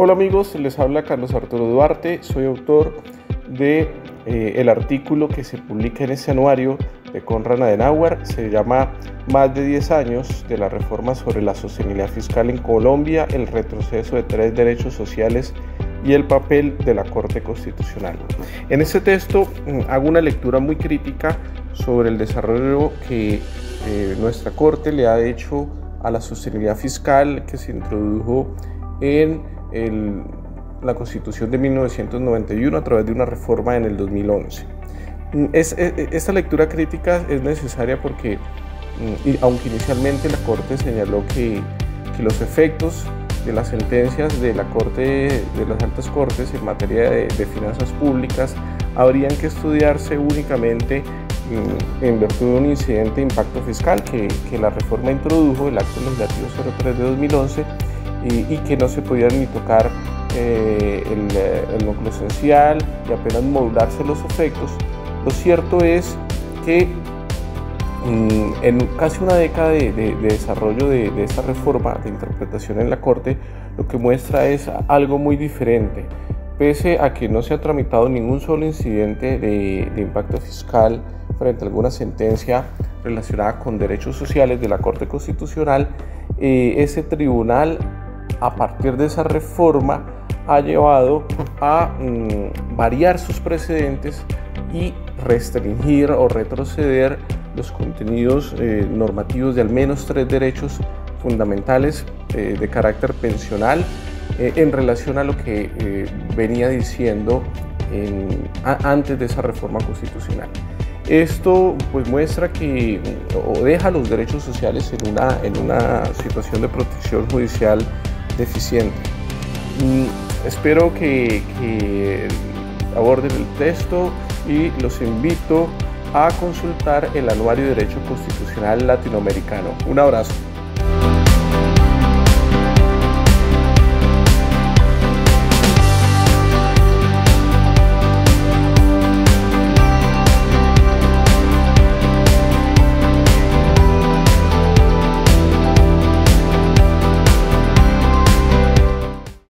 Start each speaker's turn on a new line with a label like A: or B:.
A: Hola amigos, les habla Carlos Arturo Duarte, soy autor de el artículo que se publica en este anuario de Konrad Adenauer. Se llama Más de 10 años de la reforma sobre la sostenibilidad fiscal en Colombia, el retroceso de 3 derechos sociales y el papel de la Corte Constitucional. En este texto hago una lectura muy crítica sobre el desarrollo que nuestra Corte le ha hecho a la sostenibilidad fiscal que se introdujo en la Constitución de 1991 a través de una reforma en el 2011. Esta lectura crítica es necesaria porque, aunque inicialmente la Corte señaló que los efectos de las sentencias de la Corte, de las altas cortes en materia de finanzas públicas habrían que estudiarse únicamente en virtud de un incidente de impacto fiscal que la reforma introdujo, el Acto Legislativo 03 de 2011, y que no se podían ni tocar el núcleo esencial y apenas modularse los efectos. Lo cierto es que en casi una década de desarrollo de esta reforma de interpretación en la Corte, lo que muestra es algo muy diferente. Pese a que no se ha tramitado ningún solo incidente de impacto fiscal frente a alguna sentencia relacionada con derechos sociales de la Corte Constitucional, ese tribunal, a partir de esa reforma, ha llevado a variar sus precedentes y restringir o retroceder los contenidos normativos de al menos 3 derechos fundamentales de carácter pensional en relación a lo que venía diciendo antes de esa reforma constitucional. Esto pues muestra que o deja los derechos sociales en una situación de protección judicial deficiente. Espero que aborden el texto y los invito a consultar el Anuario de Derecho Constitucional Latinoamericano. Un abrazo.